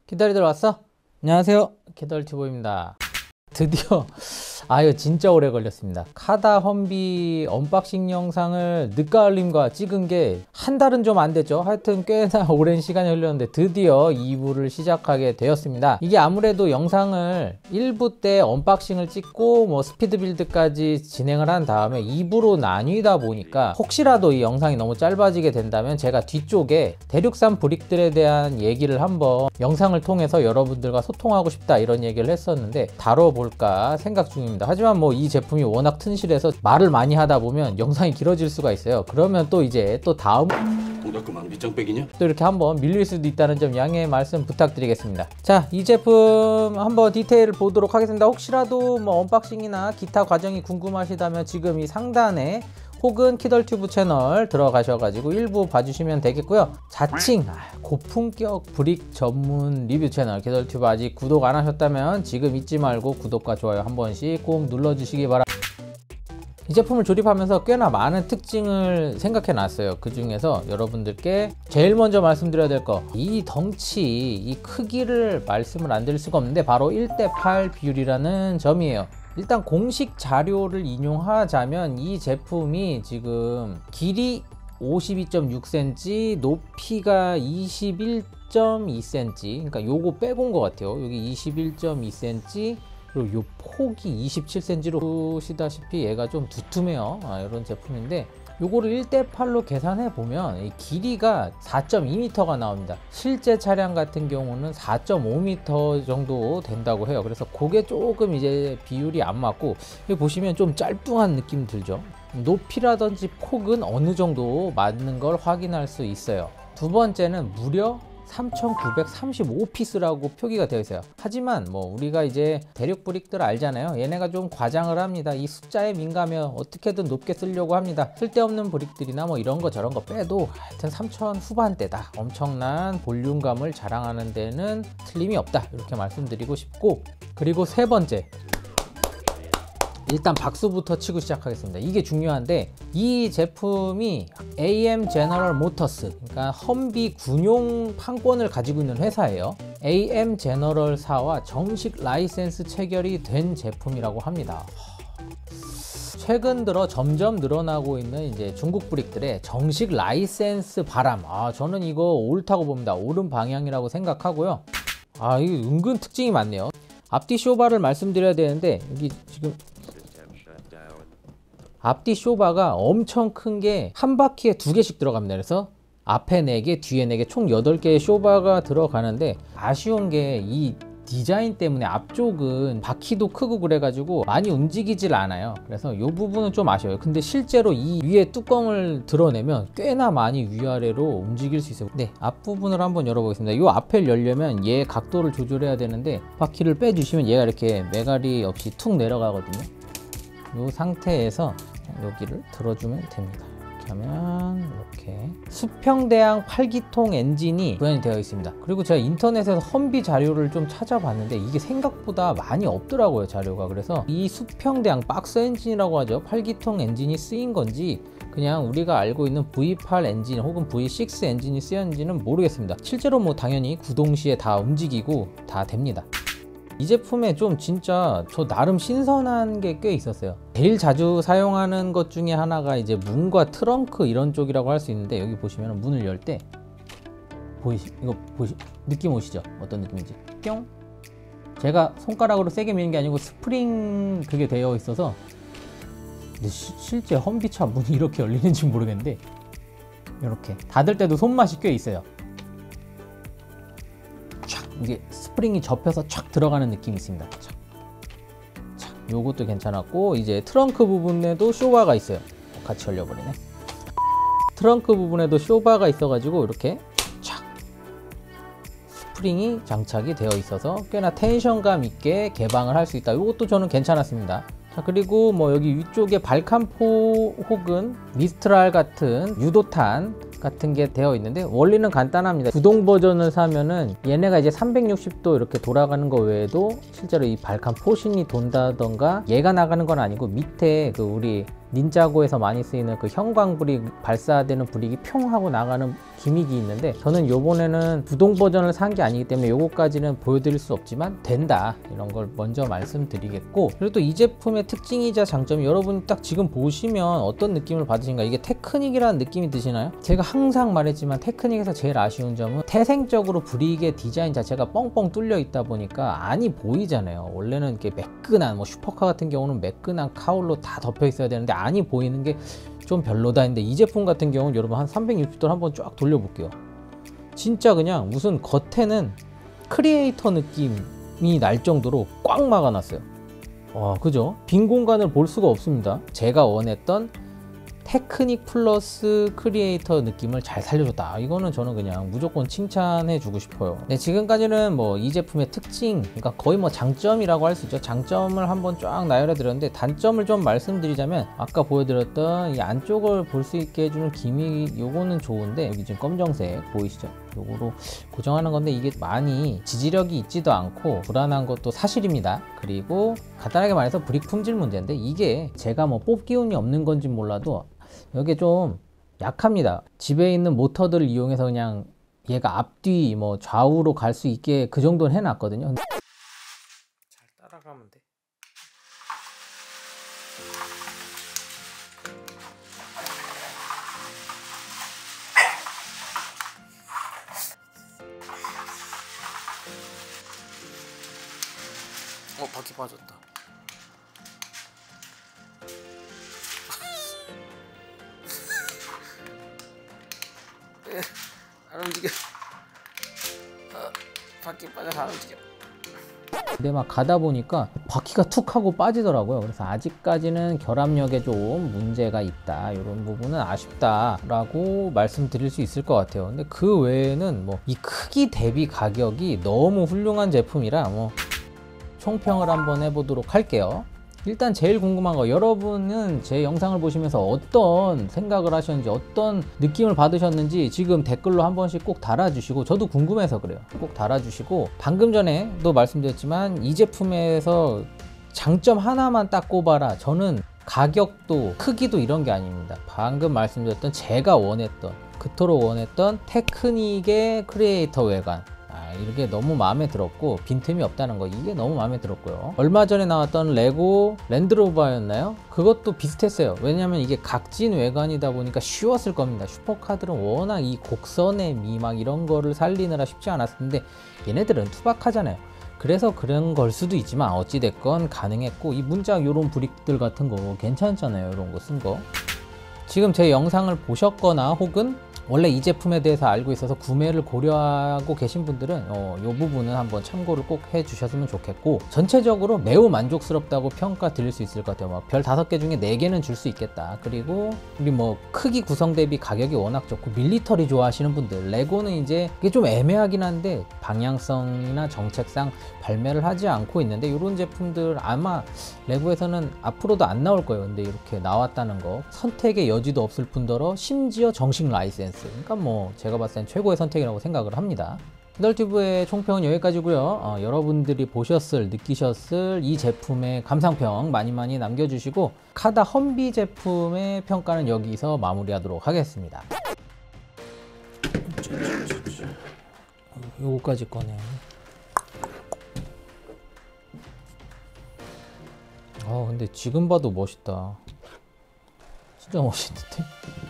기다리들 왔어? 안녕하세요, 캐덜튜브입니다. 드디어 이거 진짜 오래 걸렸습니다. 카다 험비 언박싱 영상을 늦가을님과 찍은 게 한 달은 좀 안 됐죠. 하여튼 꽤나 오랜 시간이 흘렀는데 드디어 2부를 시작하게 되었습니다. 이게 아무래도 영상을 1부 때 언박싱을 찍고 뭐 스피드 빌드까지 진행을 한 다음에 2부로 나뉘다 보니까 혹시라도 이 영상이 너무 짧아지게 된다면 제가 뒤쪽에 대륙산 브릭들에 대한 얘기를 한번 영상을 통해서 여러분들과 소통하고 싶다 이런 얘기를 했었는데 다뤄볼까 생각 중입니다. 하지만 뭐 이 제품이 워낙 튼실해서 말을 많이 하다 보면 영상이 길어질 수가 있어요. 그러면 또 이제 또 다음 동작그만 밑장빼기냐? 또 이렇게 한번 밀릴 수도 있다는 점 양해의 말씀 부탁드리겠습니다. 자, 이 제품 한번 디테일을 보도록 하겠습니다. 혹시라도 뭐 언박싱이나 기타 과정이 궁금하시다면 지금 이 상단에 혹은 키덜튜브 채널 들어가셔가지고 일부 봐주시면 되겠고요. 자칭 고품격 브릭 전문 리뷰 채널 키덜튜브 아직 구독 안 하셨다면 지금 잊지 말고 구독과 좋아요 한 번씩 꼭 눌러주시기 바랍니다. 이 제품을 조립하면서 꽤나 많은 특징을 생각해 놨어요. 그 중에서 여러분들께 제일 먼저 말씀드려야 될 거, 이 덩치, 이 크기를 말씀을 안 드릴 수가 없는데 바로 1대8 비율이라는 점이에요. 일단 공식 자료를 인용하자면 이 제품이 지금 길이 52.6cm, 높이가 21.2cm, 그러니까 요거 빼고 온 것 같아요. 여기 21.2cm, 그리고 요 폭이 27cm로 보시다시피 얘가 좀 두툼해요. 이런 제품인데 요거를 1대8로 계산해 보면 이 길이가 4.2m가 나옵니다. 실제 차량 같은 경우는 4.5m 정도 된다고 해요. 그래서 그게 조금 이제 비율이 안 맞고, 여기 보시면 좀 짤뚱한 느낌 들죠. 높이라든지 폭은 어느 정도 맞는 걸 확인할 수 있어요. 두 번째는 무려 3935피스라고 표기가 되어 있어요. 하지만 뭐 우리가 이제 대륙 브릭들 알잖아요. 얘네가 좀 과장을 합니다. 이 숫자에 민감해 어떻게든 높게 쓰려고 합니다. 쓸데없는 브릭들이나 뭐 이런 거 저런 거 빼도 하여튼 3000 후반대다. 엄청난 볼륨감을 자랑하는 데는 틀림이 없다, 이렇게 말씀드리고 싶고, 그리고 세 번째, 일단 박수부터 치고 시작하겠습니다. 이게 중요한데, 이 제품이 AM 제너럴 모터스, 그러니까 험비 군용 판권을 가지고 있는 회사예요. AM 제너럴사와 정식 라이센스 체결이 된 제품이라고 합니다. 최근 들어 점점 늘어나고 있는 이제 중국 브릭들의 정식 라이센스 바람, 저는 이거 옳다고 봅니다. 옳은 방향이라고 생각하고요. 이게 은근 특징이 많네요. 앞뒤 쇼바를 말씀드려야 되는데, 여기 지금 앞뒤 쇼바가 엄청 큰 게 한 바퀴에 2개씩 들어갑니다. 그래서 앞에 4개, 뒤에 4개, 총 8개의 쇼바가 들어가는데, 아쉬운 게 이 디자인 때문에 앞쪽은 바퀴도 크고 그래가지고 많이 움직이질 않아요. 그래서 이 부분은 좀 아쉬워요. 근데 실제로 이 위에 뚜껑을 드러내면 꽤나 많이 위아래로 움직일 수 있어요. 네, 앞부분을 한번 열어보겠습니다. 이 앞을 열려면 얘 각도를 조절해야 되는데, 바퀴를 빼주시면 얘가 이렇게 매갈이 없이 툭 내려가거든요. 이 상태에서 여기를 들어주면 됩니다. 이렇게 하면 이렇게 수평대항 8기통 엔진이 구현이 되어 있습니다. 그리고 제가 인터넷에서 험비 자료를 좀 찾아봤는데 이게 생각보다 많이 없더라고요, 자료가. 그래서 이 수평대항 박스 엔진이라고 하죠, 8기통 엔진이 쓰인 건지 그냥 우리가 알고 있는 V8 엔진 혹은 V6 엔진이 쓰였는지는 모르겠습니다. 실제로 뭐 당연히 구동시에 다 움직이고 다 됩니다. 이 제품에 좀 진짜 저 나름 신선한 게 꽤 있었어요. 제일 자주 사용하는 것 중에 하나가 이제 문과 트렁크 이런 쪽이라고 할 수 있는데, 여기 보시면 문을 열 때 느낌 오시죠? 어떤 느낌인지. 뿅! 제가 손가락으로 세게 미는 게 아니고 스프링 그게 되어 있어서, 근데 실제 험비차 문이 이렇게 열리는지 모르겠는데 이렇게 닫을 때도 손맛이 꽤 있어요. 이게 스프링이 접혀서 촥 들어가는 느낌이 있습니다. 요것도 괜찮았고, 이제 트렁크 부분에도 쇼바가 있어요. 같이 열려버리네. 트렁크 부분에도 쇼바가 있어가지고 이렇게 촥 스프링이 장착이 되어 있어서 꽤나 텐션감 있게 개방을 할 수 있다. 요것도 저는 괜찮았습니다. 자, 그리고 뭐 여기 위쪽에 발칸포 혹은 미스트랄 같은 유도탄 같은 게 되어 있는데, 원리는 간단합니다. 구동 버전을 사면은 얘네가 이제 360도 이렇게 돌아가는 거 외에도 실제로 이 발칸 포신이 돈다던가 얘가 나가는 건 아니고 밑에 그 우리 닌자고에서 많이 쓰이는 그 형광 브릭 발사되는 브릭이 평 하고 나가는 기믹이 있는데, 저는 요번에는 부동 버전을 산 게 아니기 때문에 요거까지는 보여드릴 수 없지만 된다, 이런 걸 먼저 말씀드리겠고, 그리고 또 이 제품의 특징이자 장점이, 여러분 딱 지금 보시면 어떤 느낌을 받으신가? 이게 테크닉이라는 느낌이 드시나요? 제가 항상 말했지만 테크닉에서 제일 아쉬운 점은 태생적으로 브릭의 디자인 자체가 뻥뻥 뚫려 있다 보니까 안이 보이잖아요. 원래는 이렇게 매끈한, 뭐 슈퍼카 같은 경우는 매끈한 카울로 다 덮여 있어야 되는데 안이 보이는 게 좀 별로다 했는데, 이 제품 같은 경우는 여러분 한 360도 한번 쫙 돌려볼게요. 진짜 그냥 무슨 겉에는 크리에이터 느낌이 날 정도로 꽉 막아놨어요. 와, 그죠? 빈 공간을 볼 수가 없습니다. 제가 원했던 테크닉 플러스 크리에이터 느낌을 잘 살려줬다. 이거는 저는 그냥 무조건 칭찬해 주고 싶어요. 네, 지금까지는 뭐 이 제품의 특징, 그러니까 거의 뭐 장점이라고 할 수 있죠. 장점을 한번 쫙 나열해 드렸는데, 단점을 좀 말씀드리자면, 아까 보여드렸던 이 안쪽을 볼 수 있게 해주는 기믹, 요거는 좋은데, 여기 지금 검정색 보이시죠? 요거로 고정하는 건데, 이게 많이 지지력이 있지도 않고 불안한 것도 사실입니다. 그리고 간단하게 말해서 브릭 품질 문제인데, 이게 제가 뭐 뽑기 운이 없는 건지 몰라도 여기에 좀 약합니다. 집에 있는 모터들을 이용해서 그냥 얘가 앞뒤 뭐 좌우로 갈 수 있게 그 정도는 해놨거든요. 잘 따라가면 돼. 바퀴 빠졌다. 안 움직여. 바퀴 빠져서 안 움직여. 근데 막 가다 보니까 바퀴가 툭 하고 빠지더라고요. 그래서 아직까지는 결합력에 좀 문제가 있다, 이런 부분은 아쉽다 라고 말씀드릴 수 있을 것 같아요. 근데 그 외에는 뭐 이 크기 대비 가격이 너무 훌륭한 제품이라 뭐 총평을 한번 해보도록 할게요. 일단 제일 궁금한 거, 여러분은 제 영상을 보시면서 어떤 생각을 하셨는지, 어떤 느낌을 받으셨는지 지금 댓글로 한 번씩 꼭 달아주시고, 저도 궁금해서 그래요. 꼭 달아주시고, 방금 전에도 말씀드렸지만 이 제품에서 장점 하나만 딱 꼽아라, 저는 가격도 크기도 이런 게 아닙니다. 방금 말씀드렸던 제가 원했던, 그토록 원했던 테크닉의 크리에이터 외관, 이게 너무 마음에 들었고, 빈틈이 없다는 거, 이게 너무 마음에 들었고요. 얼마 전에 나왔던 레고 랜드로버였나요? 그것도 비슷했어요. 왜냐면 이게 각진 외관이다 보니까 쉬웠을 겁니다. 슈퍼카들은 워낙 이 곡선의 미 막 이런 거를 살리느라 쉽지 않았을 텐데, 얘네들은 투박하잖아요. 그래서 그런 걸 수도 있지만 어찌됐건 가능했고, 이 문짝 요런 브릭들 같은 거 괜찮잖아요. 이런 거 쓴 거. 지금 제 영상을 보셨거나 혹은 원래 이 제품에 대해서 알고 있어서 구매를 고려하고 계신 분들은 이 부분은 한번 참고를 꼭 해주셨으면 좋겠고, 전체적으로 매우 만족스럽다고 평가 드릴 수 있을 것 같아요. 막 별 5개 중에 4개는 줄 수 있겠다. 그리고 우리 뭐 크기 구성 대비 가격이 워낙 좋고, 밀리터리 좋아하시는 분들, 레고는 이제 이게 좀 애매하긴 한데 방향성이나 정책상 발매를 하지 않고 있는데, 이런 제품들 아마 레고에서는 앞으로도 안 나올 거예요. 근데 이렇게 나왔다는 거, 선택의 여지도 없을 뿐더러 심지어 정식 라이센스, 그러니까 뭐 제가 봤을 땐 최고의 선택이라고 생각을 합니다. 히덜튜브의 총평은 여기까지고요. 여러분들이 보셨을, 느끼셨을 이 제품의 감상평 많이 남겨주시고, 카다 험비 제품의 평가는 여기서 마무리하도록 하겠습니다. 요거까지 꺼내. 근데 지금 봐도 멋있다. 진짜 멋있는데?